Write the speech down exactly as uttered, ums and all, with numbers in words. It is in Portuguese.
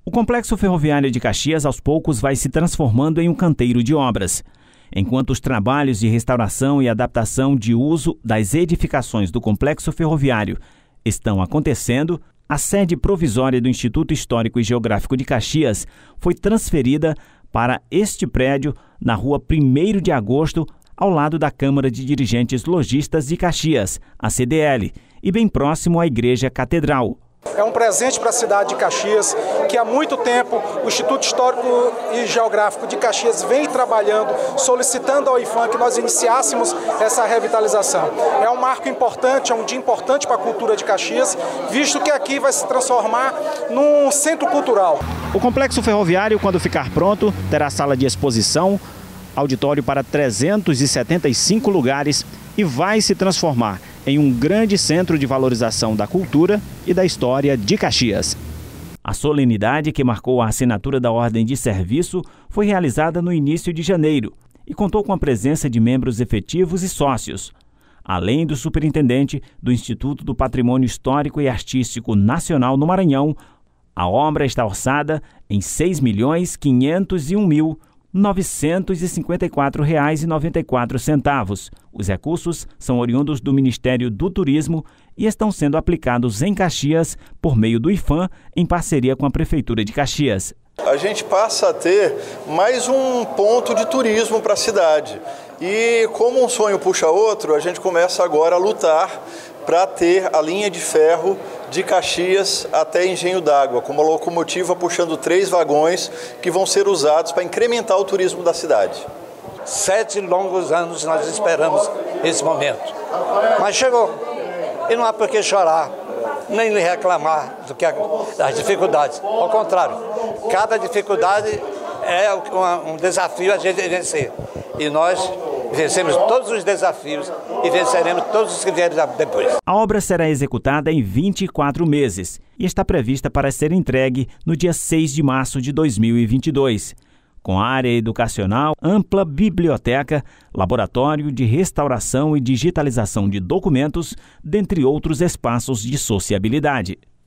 O Complexo Ferroviário de Caxias, aos poucos, vai se transformando em um canteiro de obras. Enquanto os trabalhos de restauração e adaptação de uso das edificações do Complexo Ferroviário estão acontecendo, a sede provisória do Instituto Histórico e Geográfico de Caxias foi transferida para este prédio na rua primeiro de agosto, ao lado da Câmara de Dirigentes Lojistas de Caxias, a C D L, e bem próximo à Igreja Catedral. É um presente para a cidade de Caxias, que há muito tempo o Instituto Histórico e Geográfico de Caxias vem trabalhando, solicitando ao I F A M que nós iniciássemos essa revitalização. É um marco importante, é um dia importante para a cultura de Caxias, visto que aqui vai se transformar num centro cultural. O Complexo Ferroviário, quando ficar pronto, terá sala de exposição, auditório para trezentos e setenta e cinco lugares e vai se transformar em um grande centro de valorização da cultura e da história de Caxias. A solenidade que marcou a assinatura da ordem de serviço foi realizada no início de janeiro e contou com a presença de membros efetivos e sócios, além do superintendente do Instituto do Patrimônio Histórico e Artístico Nacional no Maranhão. A obra está orçada em seis milhões quinhentos e um mil novecentos e cinquenta e quatro reais e noventa e quatro centavos. Os recursos são oriundos do Ministério do Turismo e estão sendo aplicados em Caxias por meio do I F A M em parceria com a Prefeitura de Caxias. A gente passa a ter mais um ponto de turismo para a cidade. E como um sonho puxa outro, a gente começa agora a lutar para ter a linha de ferro de Caxias até Engenho d'Água, com uma locomotiva puxando três vagões que vão ser usados para incrementar o turismo da cidade. Sete longos anos nós esperamos esse momento, mas chegou. E não há por que chorar, nem reclamar do que das dificuldades. Ao contrário, cada dificuldade é um desafio a gente vencer. E nós vencemos todos os desafios e venceremos todos os que vierem depois. A obra será executada em vinte e quatro meses e está prevista para ser entregue no dia seis de março de dois mil e vinte e dois. Com área educacional, ampla biblioteca, laboratório de restauração e digitalização de documentos, dentre outros espaços de sociabilidade.